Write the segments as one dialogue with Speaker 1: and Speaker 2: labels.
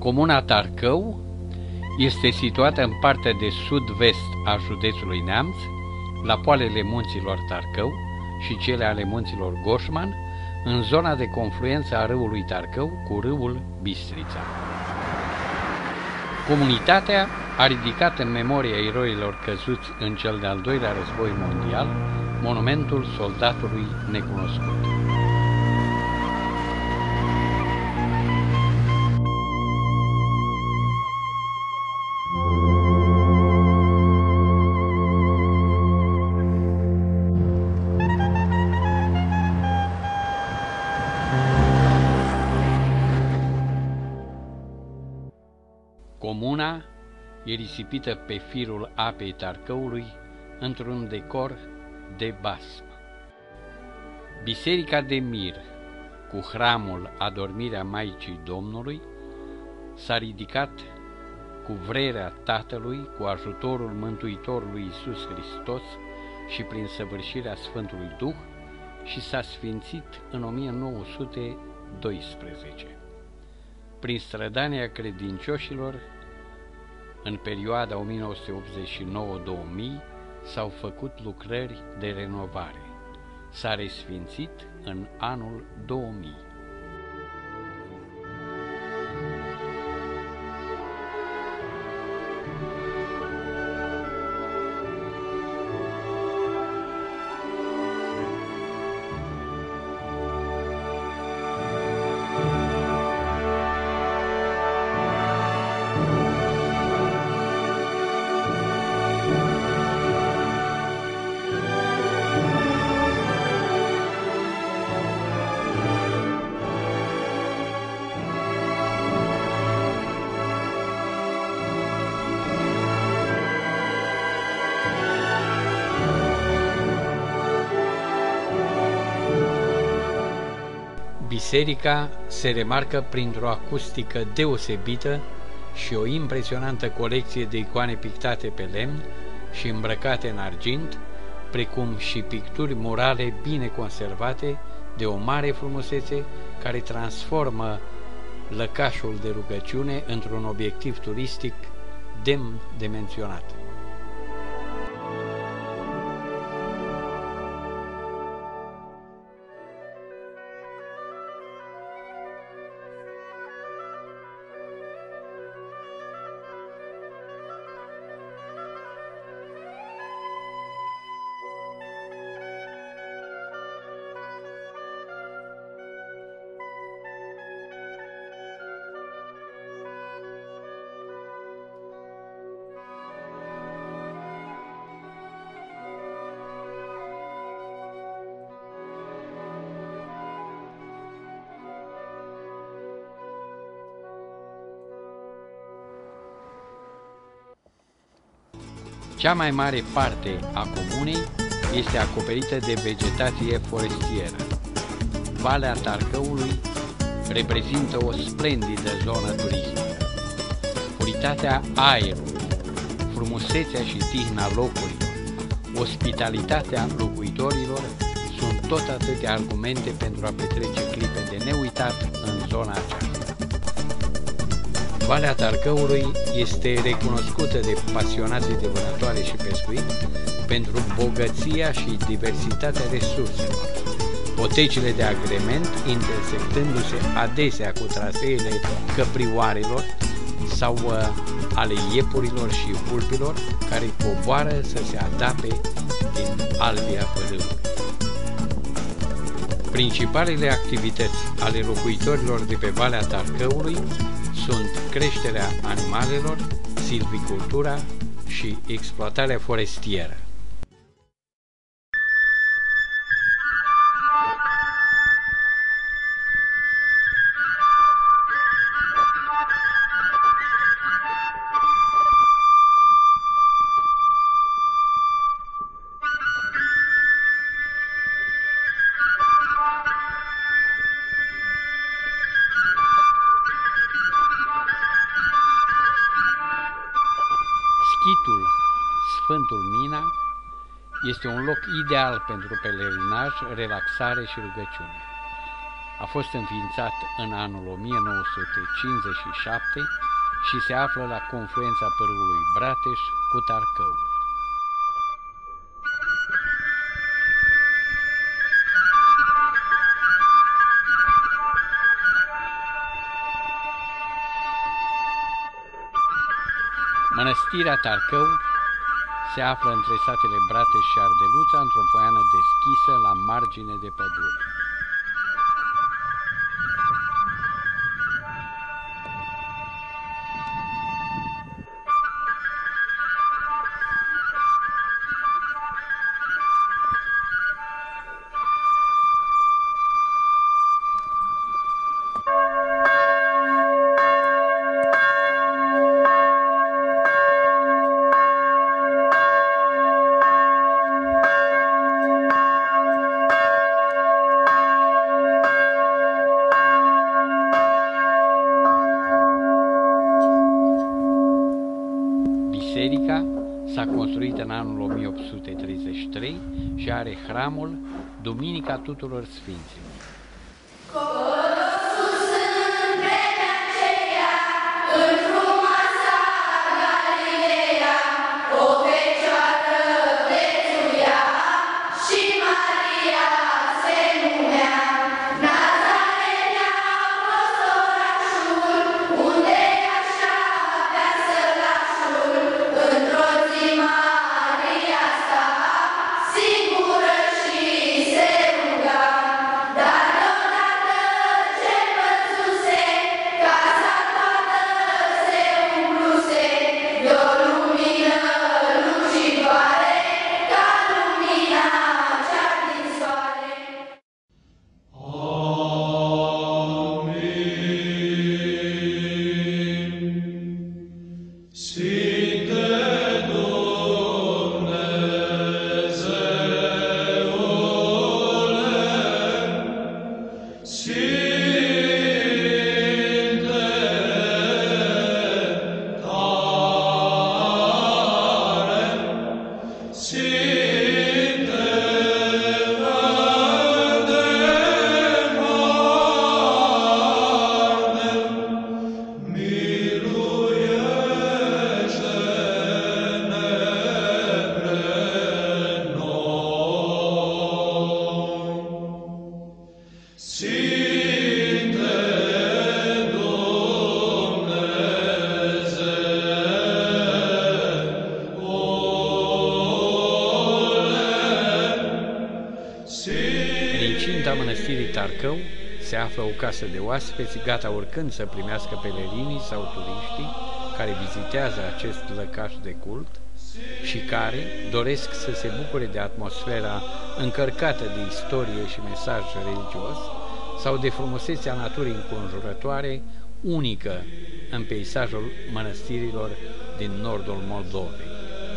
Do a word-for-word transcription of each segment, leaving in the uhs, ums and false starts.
Speaker 1: Comuna Tarcău este situată în partea de sud-vest a județului Neamț, la poalele munților Tarcău și cele ale munților Goșman, în zona de confluență a râului Tarcău cu râul Bistrița. Comunitatea a ridicat în memoria eroilor căzuți în cel de-al doilea război mondial monumentul soldatului necunoscut. Comuna e risipită pe firul apei Tarcăului într-un decor de basm. Biserica de Mir, cu hramul Adormirea Maicii Domnului, s-a ridicat cu vrerea Tatălui, cu ajutorul Mântuitorului Iisus Hristos și prin săvârșirea Sfântului Duh și s-a sfințit în o mie nouă sute doisprezece. Prin strădania credincioșilor, în perioada o mie nouă sute optzeci și nouă - două mii, s-au făcut lucrări de renovare. S-a resfințit în anul două mii. Biserica se remarcă printr-o acustică deosebită și o impresionantă colecție de icoane pictate pe lemn și îmbrăcate în argint, precum și picturi murale bine conservate de o mare frumusețe care transformă lăcașul de rugăciune într-un obiectiv turistic demn de menționat. Cea mai mare parte a comunei este acoperită de vegetație forestieră. Valea Tarcăului reprezintă o splendidă zonă turistică. Puritatea aerului, frumusețea și tihna locurilor, ospitalitatea locuitorilor sunt tot atâtea argumente pentru a petrece clipe de neuitat în zona aceasta. Valea Tarcăului este recunoscută de pasionații de vânătoare și pescuit pentru bogăția și diversitatea resurselor. Potecile de agrement intersectându-se adesea cu traseele căprioarelor sau uh, ale iepurilor și vulpilor care coboară să se adape din albia părâului. Principalele activități ale locuitorilor de pe Valea Tarcăului sunt creșterea animalelor, silvicultura și exploatarea forestieră. Schitul Sfântul Mina este un loc ideal pentru pelerinaj, relaxare și rugăciune. A fost înființat în anul o mie nouă sute cincizeci și șapte și se află la confluența pârâului Brateș cu Tarcăul. Mănăstirea Tarcău se află între satele Brateș și Ardeluța, într-o poiană deschisă la margine de pădure. Biserica s-a construit în anul o mie opt sute treizeci și trei și are hramul Duminica Tuturor Sfinților. În cinta mănăstirii Tarcău se află o casă de oaspeți gata oricând să primească pelerinii sau turiștii care vizitează acest lăcaș de cult și care doresc să se bucure de atmosfera încărcată de istorie și mesaj religios sau de frumusețea naturii înconjurătoare, unică în peisajul mănăstirilor din nordul Moldovei.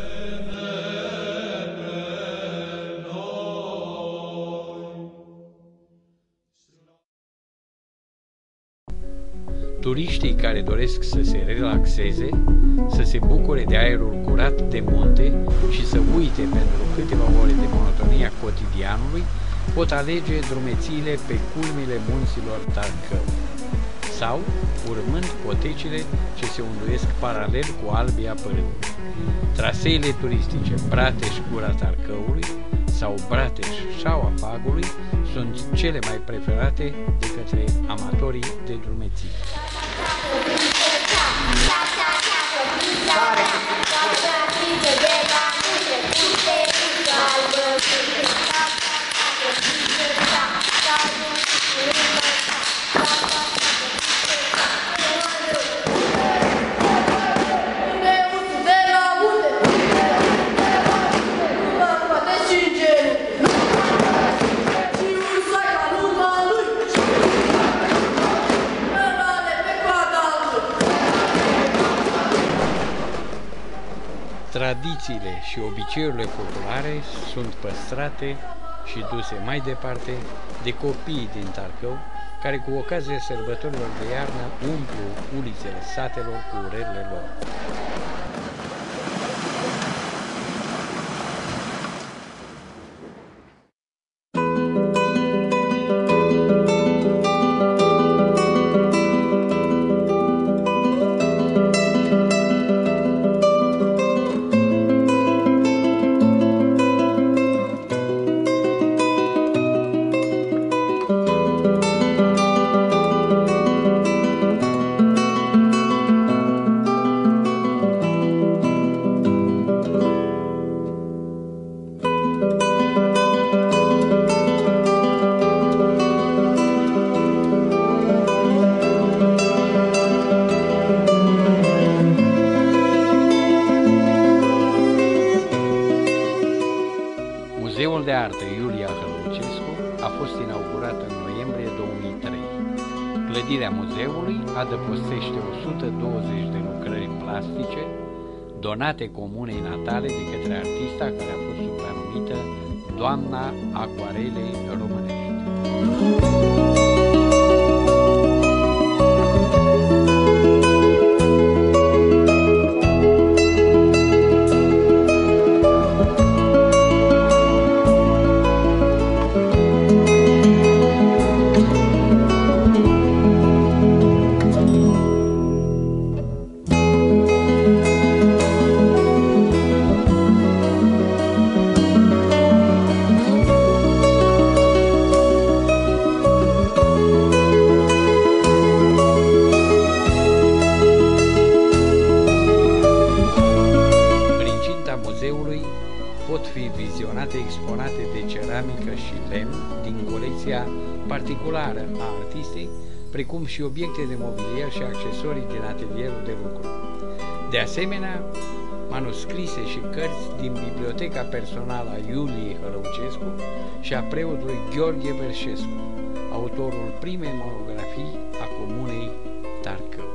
Speaker 1: Turiștii care doresc să se relaxeze, să se bucure de aerul curat de munte și să uite pentru câteva ore de monotonia cotidianului, pot alege drumețiile pe culmile munților Tarcău sau urmând potecile ce se unduiesc paralel cu albia părâului. Traseele turistice Brateș-Gura Tarcăului sau Brateș-Șaua Fagului sunt cele mai preferate de către amatorii de drumeții. Tradițiile și obiceiurile populare sunt păstrate și duse mai departe de copiii din Tarcău, care cu ocazia sărbătorilor de iarnă umplu ulițele satelor cu urările lor. Clădirea muzeului adăpostește o sută douăzeci de lucrări plastice donate comunei natale de către artista care a fost supranumită Doamna Acuarelei Românești. Pot fi vizionate exponate de ceramică și lemn din colecția particulară a artistei, precum și obiecte de mobilier și accesorii din atelierul de lucru. De asemenea, manuscrise și cărți din biblioteca personală a Iuliei Hălăucescu și a preotului Gheorghe Verșescu, autorul primei monografii a comunei Tarcău.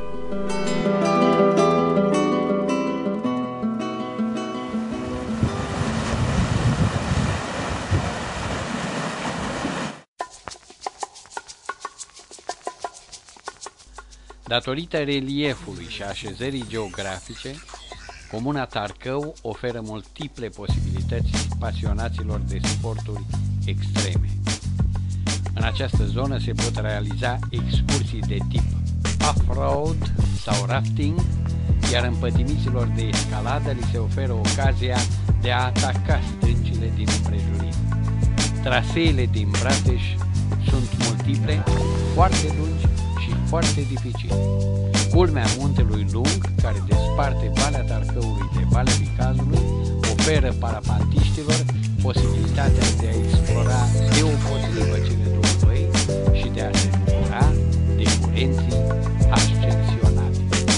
Speaker 1: Datorită reliefului și așezării geografice, comuna Tarcău oferă multiple posibilități pasionaților de sporturi extreme. În această zonă se pot realiza excursii de tip off-road sau rafting, iar împătimiților de escaladă li se oferă ocazia de a ataca stâncile din împrejurim. Traseele din Brateș sunt multiple, foarte lungi și foarte dificile. Culmea muntelui lung, care desparte Valea Tarcăului de Valea Vicazului, oferă parapantiștilor posibilitatea de a explora deopotrivă cele două văi și de a se bucura de curenții ascensionali.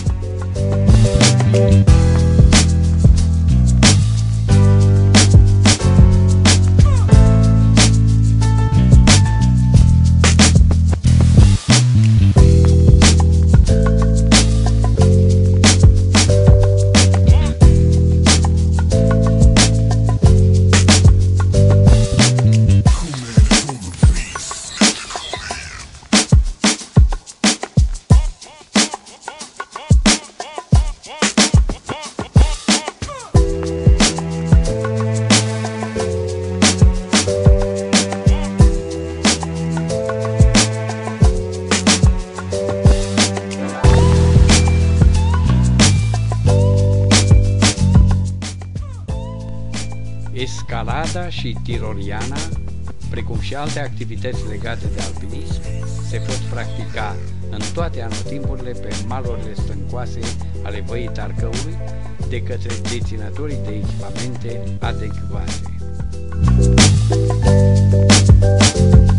Speaker 1: Escalada și tiroliana, precum și alte activități legate de alpinism, se pot practica în toate anotimpurile pe malurile stâncoase ale Văii Tarcăului de către deținătorii de echipamente adecvate.